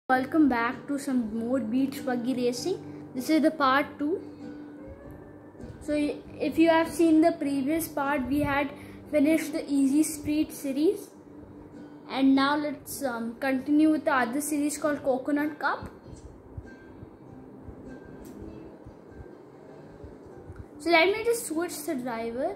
Welcome back to some more beach buggy racing. This is the part 2. So if you have seen the previous part, we had finished the Easy Street series, and now let's continue with the other series called Coconut Cup. So let me just switch the driver.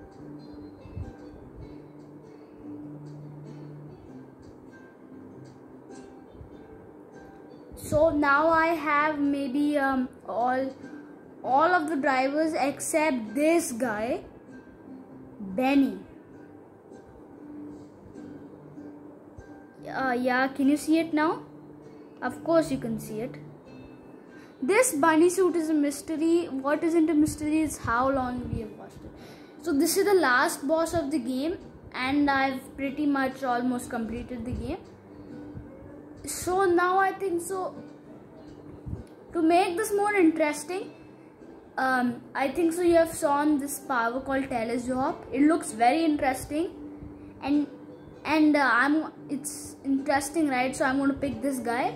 So now I have maybe all of the drivers except this guy, Benny. Yeah, can you see it now? Of course you can see it. This bunny suit is a mystery. What isn't a mystery is how long we have watched it. So this is the last boss of the game, and I've pretty much almost completed the game. So now I think so, to make this more interesting, I think so you have seen this power called Telesop. It looks very interesting, and it's interesting, right? So I'm going to pick this guy.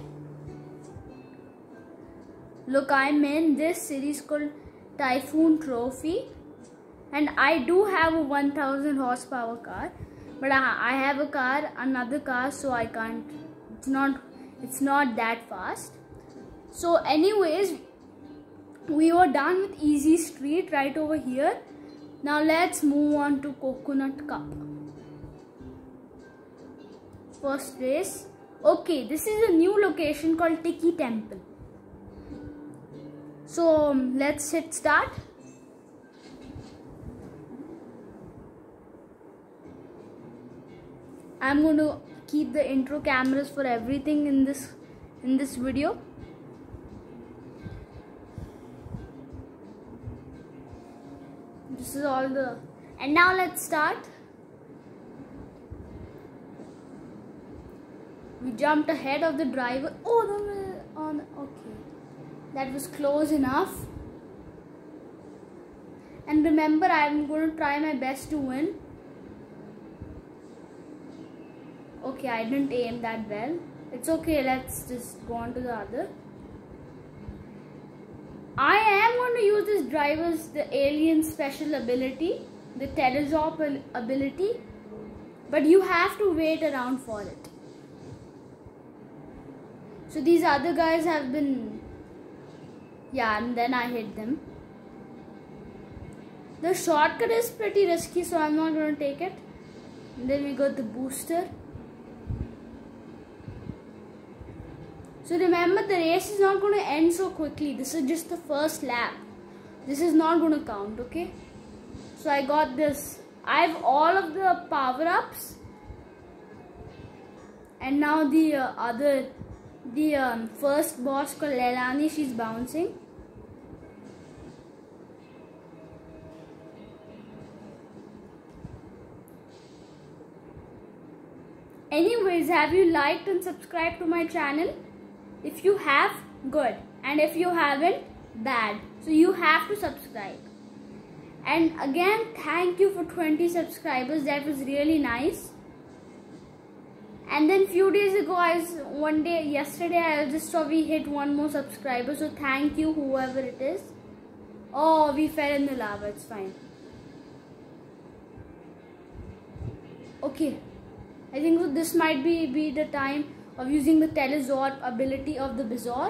Look, I'm in this series called Typhoon Trophy, and I do have a 1000 horsepower car, but I have a car, another car, so I can't. It's not that fast. So anyways, we were done with Easy Street right over here. Now let's move on to Coconut Cup. First race. Okay, this is a new location called Tiki Temple. So let's hit start. I'm going to keep the intro cameras for everything in this video. This is all the, and now let's start. We jumped ahead of the driver. Oh no, okay, that was close enough. And remember, I'm going to try my best to win. Okay, I didn't aim that well. It's okay, let's just go on to the other. I am going to use this driver's the alien special ability, the Telesop ability, but you have to wait around for it. So these other guys have been, yeah, and then I hit them. The shortcut is pretty risky, so I'm not going to take it. And then we got the booster. So remember, the race is not going to end so quickly. This is just the first lap. This is not going to count, okay? So I got this. I have all of the power-ups. And now the first boss called Leilani, she's bouncing. Anyways, have you liked and subscribed to my channel? If you have, good, and if you haven't, bad. So you have to subscribe. And again, thank you for 20 subscribers. That was really nice. And then few days ago, yesterday I just saw we hit one more subscriber. So thank you, whoever it is. Oh, we fell in the lava. It's fine. Okay, I think this might be the time of using the Telesop ability of the Bizarre.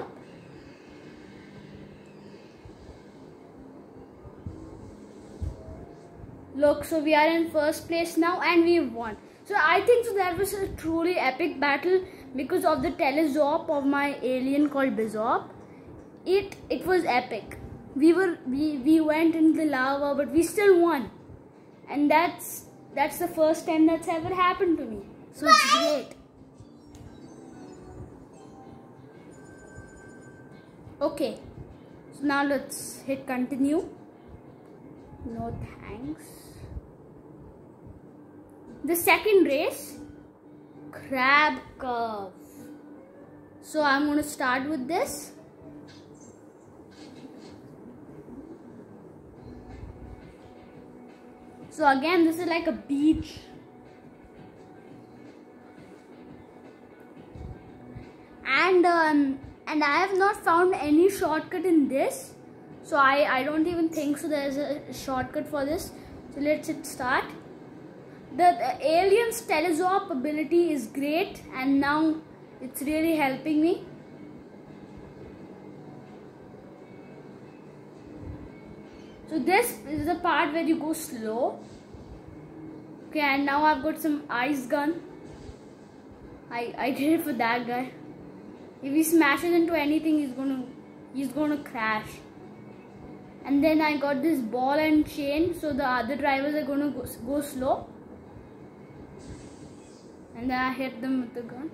Look, so we are in first place now and we've won. So I think so that was a truly epic battle because of the Telesop of my alien called Bizarre. It was epic. We went in the lava, but we still won. And that's the first time that's ever happened to me. So it's great. Okay, so now let's hit continue. No thanks. The second race, Crab Curve. So I'm going to start with this. So again, this is like a beach. And and I have not found any shortcut in this. So I don't even think so there's a shortcut for this. So let's start. The alien's telescope ability is great, and now it's really helping me. So this is the part where you go slow. Okay, and now I've got some ice gun. I did it for that guy. If he smashes into anything, he's gonna crash. And then I got this ball and chain, so the other drivers are gonna go slow. And then I hit them with the gun.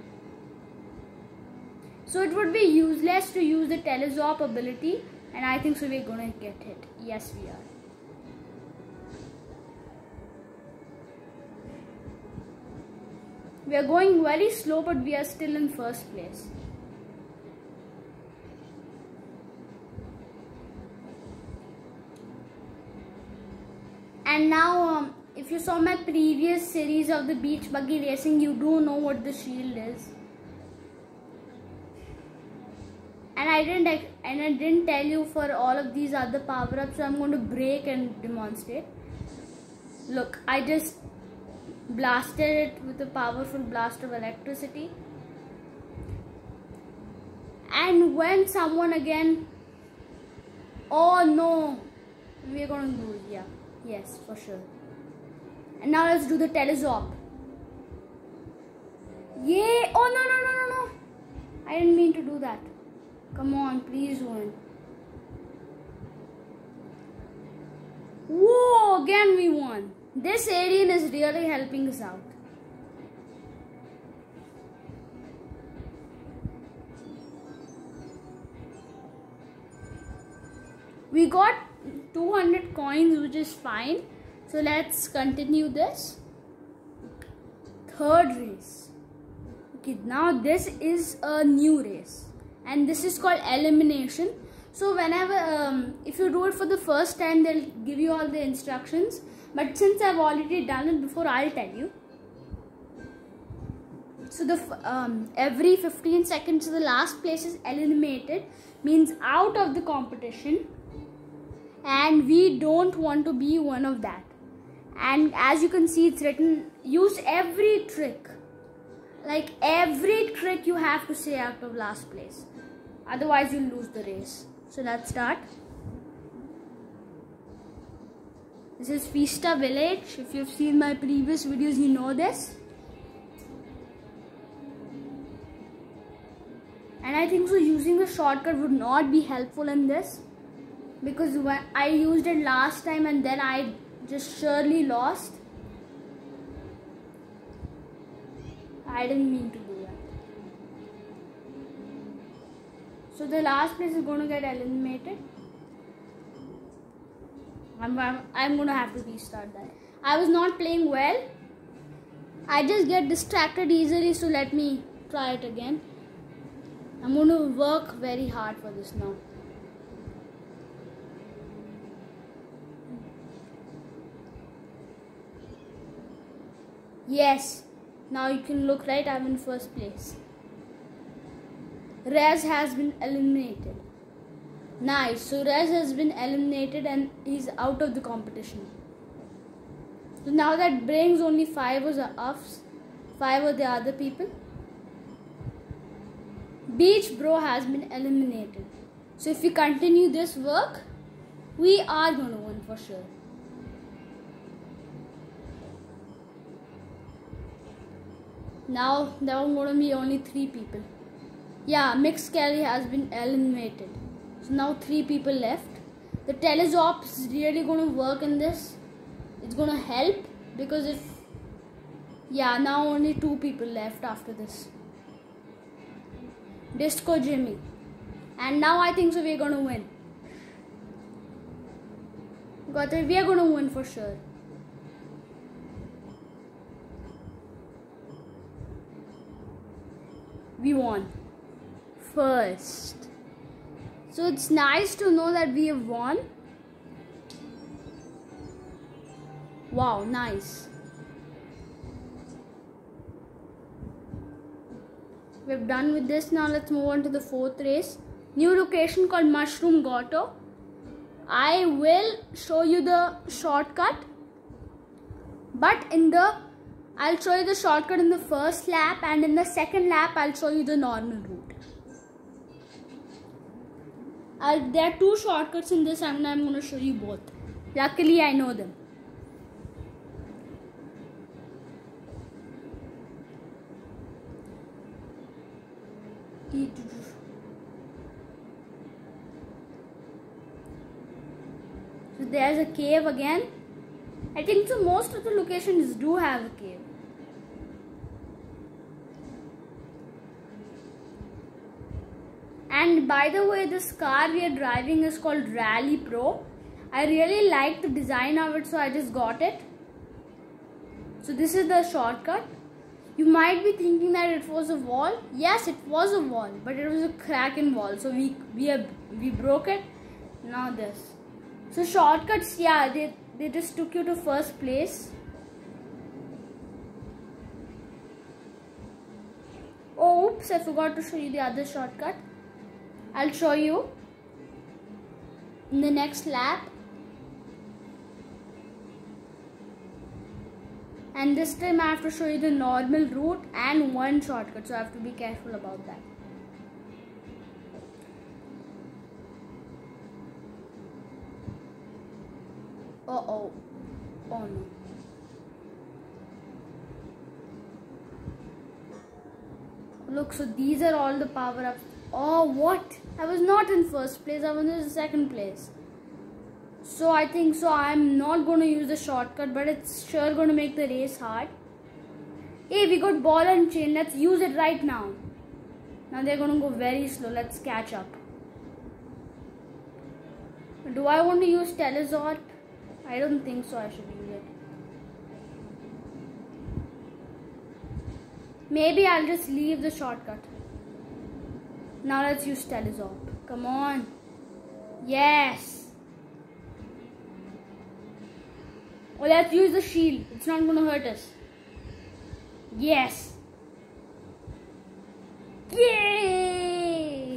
So it would be useless to use the telescope ability, and I think so we're gonna get hit. Yes, we are. We are going very slow, but we are still in first place. And now, if you saw my previous series of the beach buggy racing, you do know what the shield is. And I didn't tell you for all of these other power-ups, so I'm going to break and demonstrate. Look, I just blasted it with a powerful blast of electricity. And when someone again... Oh no! We're going to lose, yeah. Yes, for sure. And now let's do the telescope. Yay! Oh no! I didn't mean to do that. Come on, please win. Whoa! Again we won. This alien is really helping us out. We got 200 coins, which is fine. So let's continue this. Third race. Okay, now this is a new race. And this is called elimination. So whenever, if you do it for the first time, they'll give you all the instructions. But since I've already done it before, I'll tell you. So every 15 seconds, the last place is eliminated, means out of the competition. And we don't want to be one of that. And as you can see, it's written, use every trick. Like every trick you have to say out of last place. Otherwise, you'll lose the race. So let's start. This is Fiesta Village. If you've seen my previous videos, you know this. And I think so using a shortcut would not be helpful in this. Because when I used it last time and then I just surely lost. I didn't mean to do that. So the last place is going to get eliminated. I'm going to have to restart that. I was not playing well. I just get distracted easily, so let me try it again. I'm going to work very hard for this now. Yes, now you can look right, I'm in first place. Rez has been eliminated. Nice, so Rez has been eliminated and he's out of the competition. So now that brings only 5 of us, 5 of the other people. Beach Bro has been eliminated. So if we continue this work, we are going to win for sure. Now there are going to be only 3 people. Yeah, Mix Kelly has been eliminated. So now 3 people left. The telescope is really going to work in this. It's going to help because if... Yeah, now only 2 people left after this. Disco Jimmy. And now I think so we're going to win. Got it? We are going to win for sure. We won. First. So it's nice to know that we have won. Wow, nice. we're done with this. Now let's move on to the fourth race. New location called Mushroom Grotto. I will show you the shortcut, but I'll show you the shortcut in the first lap, and in the second lap I'll show you the normal route. There are two shortcuts in this, and I'm going to show you both. Luckily I know them. So there's a cave again. I think so most of the locations do have a cave. And by the way, this car we are driving is called Rally Pro. I really like the design of it, so I just got it. So this is the shortcut. You might be thinking that it was a wall. Yes, it was a wall, but it was a crack in wall. So we broke it. Now this. So shortcuts, yeah, they just took you to first place. Oh, oops, I forgot to show you the other shortcut. I'll show you in the next lap. And this time I have to show you the normal route and one shortcut, so I have to be careful about that. Oh no. Look, so these are all the power-ups. Oh, what? I was not in first place, I was in second place. So I think so I'm not going to use the shortcut, but it's sure going to make the race hard. Hey, we got ball and chain. Let's use it right now. Now they're going to go very slow. Let's catch up. Do I want to use Telezort? I don't think so I should use it. Maybe I'll just leave the shortcut. Now let's use Telezort. Come on. Yes. Oh, let's use the shield. It's not going to hurt us. Yes. Yay!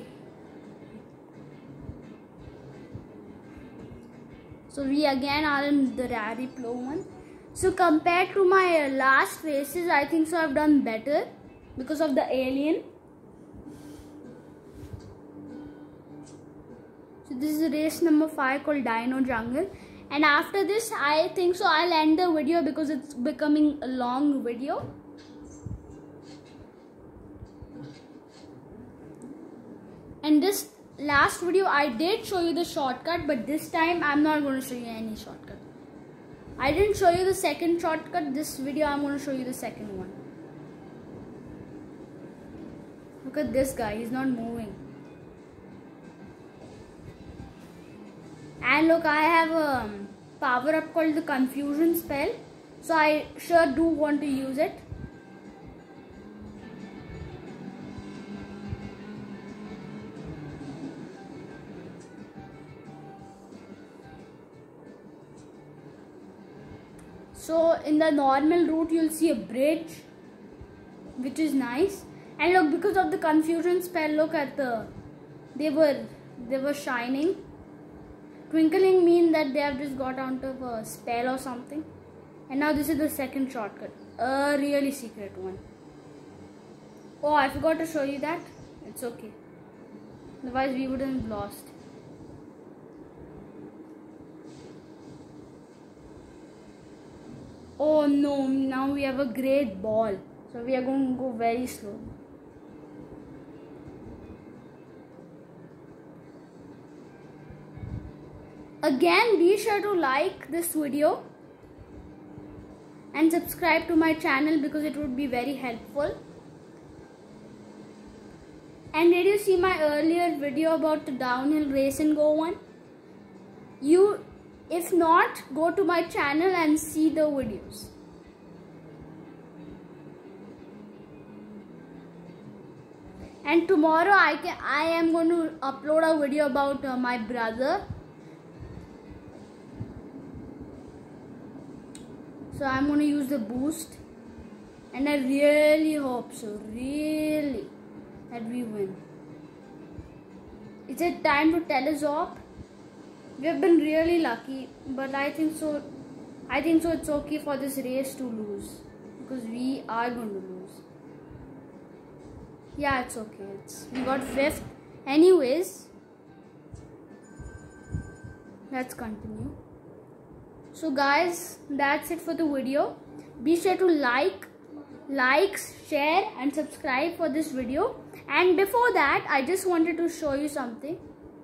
So we again are in the Rally Pro one. So compared to my last races, I think so I've done better because of the alien. So this is race number 5 called Dino Jungle. And after this, I think so I'll end the video because it's becoming a long video. And this last video I did show you the shortcut, but this time I'm not going to show you any shortcut. I didn't show you the second shortcut. This video I'm going to show you the second one. Look at this guy, he's not moving. And look, I have a power up called the Confusion spell, so I sure do want to use it. So in the normal route you'll see a bridge, which is nice. And look, because of the Confusion spell, look at they were shining. Twinkling mean that they have just got out of a spell or something. And now this is the second shortcut, a really secret one. Oh, I forgot to show you that. It's okay, otherwise we wouldn't have lost. Oh no, now we have a great ball, so we are going to go very slow. Again, be sure to like this video and subscribe to my channel because it would be very helpful. And did you see my earlier video about the downhill race and go one? If not, go to my channel and see the videos. And tomorrow I am going to upload a video about my brother. So I'm going to use the boost, and I really hope so, really. that we win. Is it time to Telezop? We have been really lucky, but I think so it's okay for this race to lose, because we are going to lose. Yeah, it's okay. We got 5th. Anyways, let's continue. So guys, that's it for the video. Be sure to like, share and subscribe for this video. And before that, I just wanted to show you something.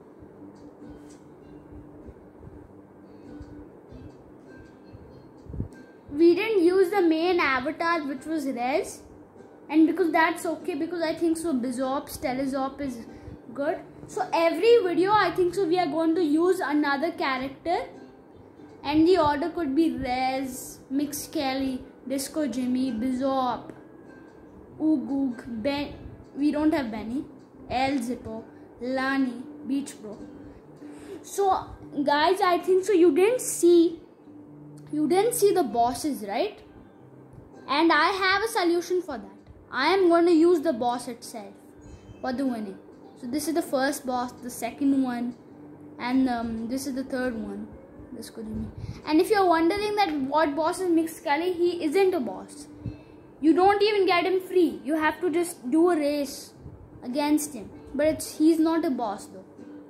We didn't use the main avatar, which was Rez, and because that's okay, because I think so Bizop's Telezop is good. So every video I think so we are going to use another character, and the order could be Rez, Mix Kelly, Disco Jimmy, Bizop, Oog, Ben. We don't have Benny, El Zippo, Lani, Beach Bro. So guys, I think so you didn't see the bosses, right? And I have a solution for that. I am going to use the boss itself for the winning. So this is the first boss, the second one, and this is the third one. This could be me. And if you're wondering that what boss is Mix Kelly, he isn't a boss. You don't even get him free. You have to just do a race against him. But he's not a boss though.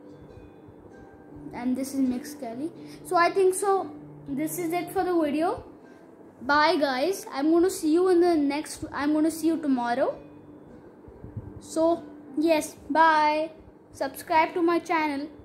And this is Mix Kelly. So I think so this is it for the video. Bye guys. I'm going to see you tomorrow. So yes, bye. Subscribe to my channel.